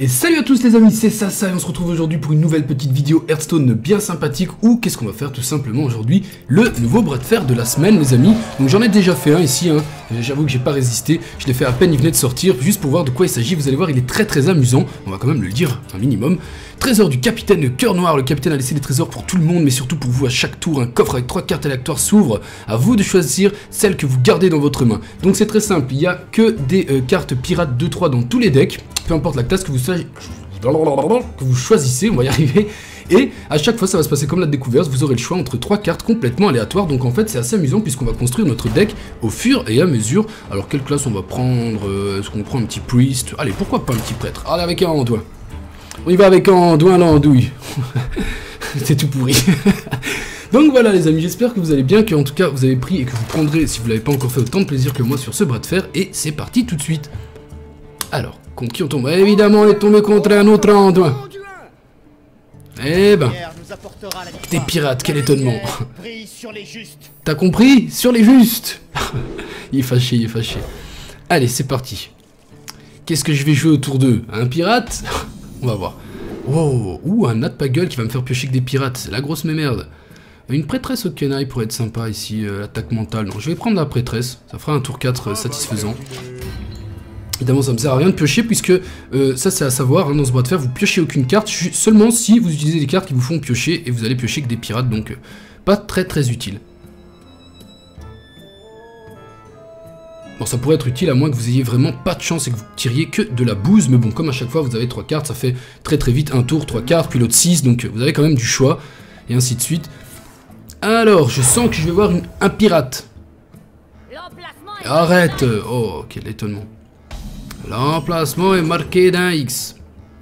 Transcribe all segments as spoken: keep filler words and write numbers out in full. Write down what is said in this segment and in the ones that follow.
Et salut à tous les amis, c'est Sasa et on se retrouve aujourd'hui pour une nouvelle petite vidéo Hearthstone bien sympathique. Ou qu'est-ce qu'on va faire tout simplement aujourd'hui? Le nouveau bras de fer de la semaine les amis. Donc j'en ai déjà fait un ici, hein. J'avoue que j'ai pas résisté, je l'ai fait à peine, il venait de sortir, juste pour voir de quoi il s'agit. Vous allez voir, il est très très amusant, on va quand même le dire un minimum. Trésor du capitaine Cœur Noir, le capitaine a laissé des trésors pour tout le monde, mais surtout pour vous à chaque tour. Un coffre avec trois cartes aléatoires s'ouvre, à vous de choisir celle que vous gardez dans votre main. Donc c'est très simple, il n'y a que des euh, cartes pirates deux trois dans tous les decks, peu importe la classe que vous, que vous choisissez, on va y arriver. Et à chaque fois ça va se passer comme la découverte, vous aurez le choix entre trois cartes complètement aléatoires. Donc en fait c'est assez amusant puisqu'on va construire notre deck au fur et à mesure. Alors quelle classe on va prendre? Est-ce qu'on prend un petit priest? Allez, pourquoi pas un petit prêtre? Allez, avec un andouin. On y va avec un andouin l'andouille. C'est tout pourri. Donc voilà les amis, j'espère que vous allez bien, que en tout cas vous avez pris et que vous prendrez, si vous l'avez pas encore fait, autant de plaisir que moi sur ce bras de fer. Et c'est parti tout de suite. Alors, contre qui on tombe? Évidemment on est tombé contre un autre andouin. Eh ben, des pirates, quel étonnement. T'as compris? Sur les justes. Il est fâché, il est fâché. Allez, c'est parti. Qu'est-ce que je vais jouer autour d'eux? Un pirate? On va voir. Oh, ou un Natpagel qui va me faire piocher que des pirates. C'est la grosse mémerde. Une prêtresse au Kenai pourrait être sympa ici. Euh, L'attaque mentale. Non, je vais prendre la prêtresse. Ça fera un tour quatre euh, satisfaisant. Évidemment, ça me sert à rien de piocher puisque euh, ça, c'est à savoir. Hein, dans ce bras de fer, vous piochez aucune carte. Seulement si vous utilisez des cartes qui vous font piocher et vous allez piocher que des pirates. Donc, euh, pas très très utile. Bon, ça pourrait être utile à moins que vous ayez vraiment pas de chance et que vous tiriez que de la bouse. Mais bon, comme à chaque fois vous avez trois cartes, ça fait très très vite un tour, trois cartes, puis l'autre six. Donc vous avez quand même du choix. Et ainsi de suite. Alors, je sens que je vais voir une, un pirate. Arrête. Oh, quel étonnement. L'emplacement est marqué d'un X.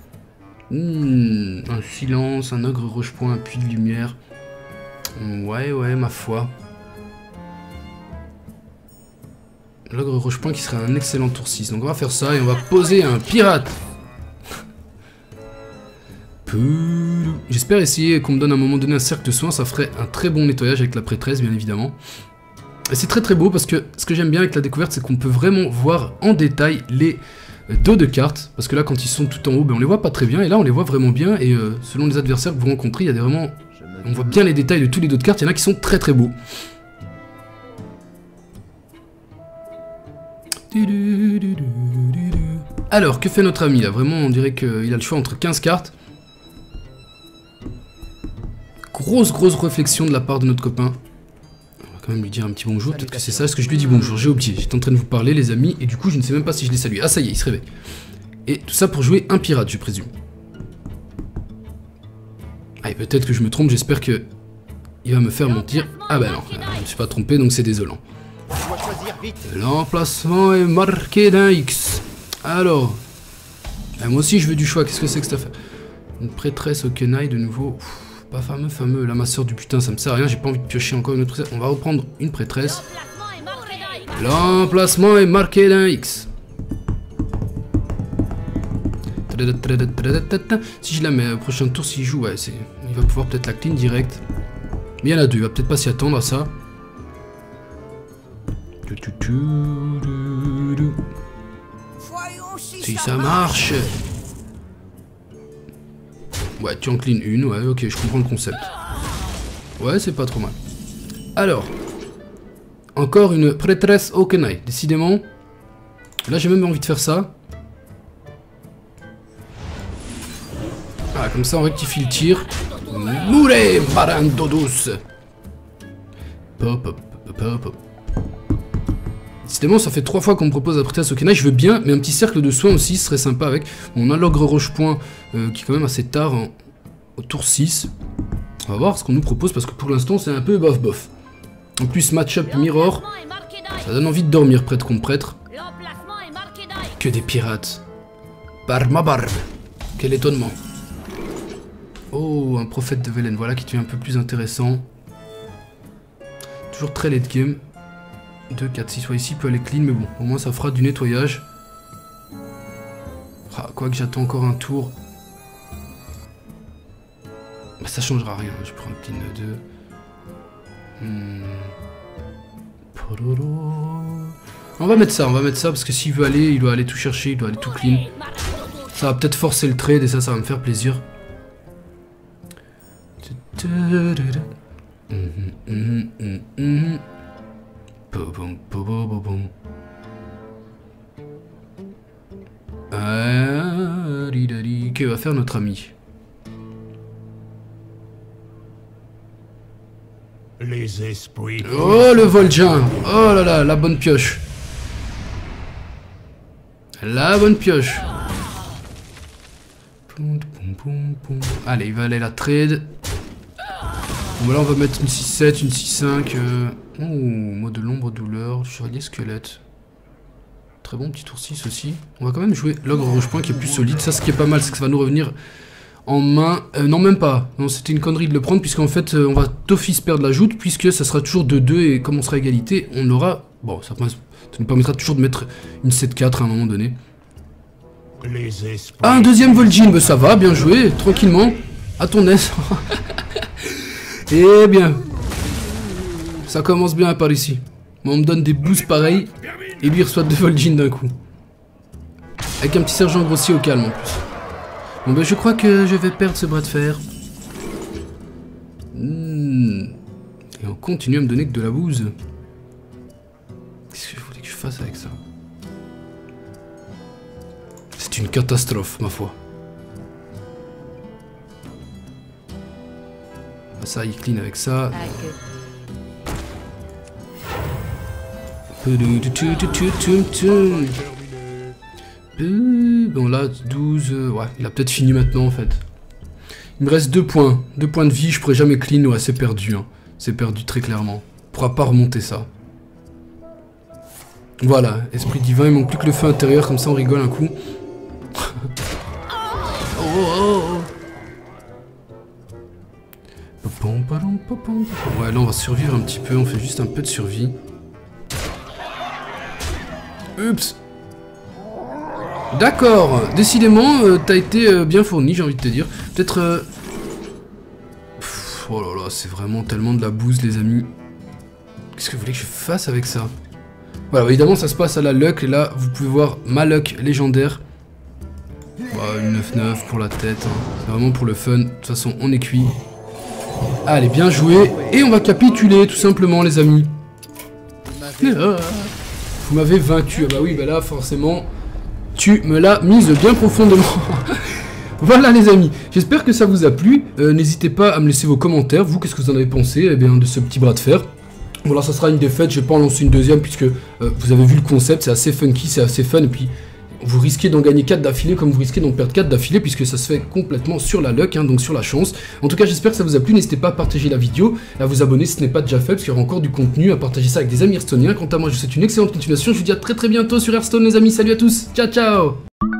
Hmm, un silence, un ogre roche-point, un puits de lumière. Ouais, ouais, ma foi. L'ogre roche-point qui serait un excellent tour six. Donc on va faire ça et on va poser un pirate. J'espère essayer qu'on me donne à un moment donné un cercle de soins. Ça ferait un très bon nettoyage avec la prêtresse bien évidemment. Et c'est très très beau parce que ce que j'aime bien avec la découverte, c'est qu'on peut vraiment voir en détail les dos de cartes. Parce que là quand ils sont tout en haut, ben, on les voit pas très bien. Et là on les voit vraiment bien. Et euh, selon les adversaires que vous rencontrez, il y a des vraiment... On voit bien les détails de tous les dos de cartes. Il y en a qui sont très très beaux. Alors, que fait notre ami là? Vraiment, on dirait qu'il a le choix entre quinze cartes. Grosse, grosse réflexion de la part de notre copain. On va quand même lui dire un petit bonjour. Peut-être que c'est ça. Est-ce que je lui dis bonjour? J'ai oublié. J'étais en train de vous parler, les amis. Et du coup, je ne sais même pas si je l'ai salué. Ah, ça y est, il se réveille. Et tout ça pour jouer un pirate, je présume. Allez, peut-être que je me trompe. J'espère que il va me faire mentir. Ah bah non, je ne me suis pas trompé, donc c'est désolant. L'emplacement est marqué d'un X. Alors, ben moi aussi je veux du choix. Qu'est-ce que c'est que cette affaire? Une prêtresse au Kenai de nouveau. Ouf, pas fameux, fameux. La masseur du putain, ça me sert à rien. J'ai pas envie de piocher encore une autre prêtresse. On va reprendre une prêtresse. L'emplacement est marqué d'un X. Si je la mets au prochain tour, s'il joue, ouais, c'est, il va pouvoir peut-être la clean direct. Mais il y en a deux. Il va peut-être pas s'y attendre à ça. Si ça marche. Ouais, tu en clean une, ouais, ok, je comprends le concept. Ouais, c'est pas trop mal. Alors, encore une prêtresse au Kenai, décidément. Là, j'ai même envie de faire ça. Ah, comme ça, on rectifie le tir. Mourez, barando douce. Pop, pop, pop, pop. Décidément, ça fait trois fois qu'on me propose la prêtresse au Kenai, je veux bien, mais un petit cercle de soins aussi serait sympa avec. Bon, on a l'ogre roche-point euh, qui est quand même assez tard, hein, au tour six. On va voir ce qu'on nous propose parce que pour l'instant c'est un peu bof bof. En plus, match-up mirror, ça donne envie de dormir prêtre contre prêtre. Que des pirates. Par ma barbe. Quel étonnement. Oh, un prophète de Velen, voilà qui devient un peu plus intéressant. Toujours très late game. deux, quatre, six, soit ici, peut aller clean, mais bon, au moins ça fera du nettoyage. Ah, quoique j'attends encore un tour. Bah, ça changera rien, je prends un clean deux. Hmm. On va mettre ça, on va mettre ça, parce que s'il veut aller, il doit aller tout chercher, il doit aller tout clean. Ça va peut-être forcer le trade et ça, ça va me faire plaisir. Que va faire notre ami? Les esprits. Oh le Vol'jin. Oh là là, la bonne pioche. La bonne pioche. Allez, il va aller la trade. Bon là on va mettre une six sept, une six cinq. Euh... Oh, mode de l'ombre, douleur, chevalier squelette. Très bon petit tour six aussi. On va quand même jouer l'ogre rouge-point qui est plus solide. Ça, ce qui est pas mal, c'est que ça va nous revenir en main. Euh, non, même pas. Non, c'était une connerie de le prendre, puisqu'en fait, euh, on va d'office perdre la joute, puisque ça sera toujours deux deux, et comme on sera à égalité, on aura... Bon, ça, ça nous permettra toujours de mettre une sept quatre à un moment donné. Les esprits. Ah, un deuxième Vol'jin, bah, ça va, bien joué, tranquillement, à ton aise. Eh bien, ça commence bien par ici. Moi, on me donne des boosts pareils, et lui il reçoit deux Vol'jin d'un coup. Avec un petit sergent grossier au calme en plus. Bon ben je crois que je vais perdre ce bras de fer. Mmh. Et on continue à me donner que de la bouse. Qu'est-ce que je voulais que je fasse avec ça? C'est une catastrophe, ma foi. Ça, il clean avec ça. Bon là, douze... Euh, ouais, il a peut-être fini maintenant en fait. Il me reste deux points. deux points de vie, je pourrais jamais clean. Ouais, c'est perdu. Hein. C'est perdu très clairement. On pourra pas remonter ça. Voilà, esprit divin, il manque plus que le feu intérieur, comme ça on rigole un coup. Oh, oh, oh. Ouais, là on va survivre un petit peu, on fait juste un peu de survie. Oups. D'accord, décidément, euh, t'as été euh, bien fourni, j'ai envie de te dire. Peut-être... Euh... Oh là là, c'est vraiment tellement de la bouse, les amis. Qu'est-ce que vous voulez que je fasse avec ça? Voilà, évidemment, ça se passe à la luck, et là, vous pouvez voir ma luck légendaire. Bah, une neuf neuf pour la tête, hein. C'est vraiment pour le fun. De toute façon, on est cuit. Allez, bien joué. Et on va capituler, tout simplement, les amis. Vous m'avez vaincu. Ah bah oui, bah là, forcément... Tu me l'as mise bien profondément. Voilà les amis, j'espère que ça vous a plu. Euh, N'hésitez pas à me laisser vos commentaires. Vous, qu'est-ce que vous en avez pensé eh bien, de ce petit bras de fer? Voilà, ça sera une défaite, je vais pas en lancer une deuxième puisque euh, vous avez vu le concept, c'est assez funky, c'est assez fun. Et puis vous risquez d'en gagner quatre d'affilée comme vous risquez d'en perdre quatre d'affilée puisque ça se fait complètement sur la luck, hein, donc sur la chance. En tout cas, j'espère que ça vous a plu. N'hésitez pas à partager la vidéo, à vous abonner si ce n'est pas déjà fait parce qu'il y aura encore du contenu, à partager ça avec des amis Hearthstoniens. Quant à moi, je vous souhaite une excellente continuation. Je vous dis à très très bientôt sur Hearthstone les amis. Salut à tous, ciao ciao.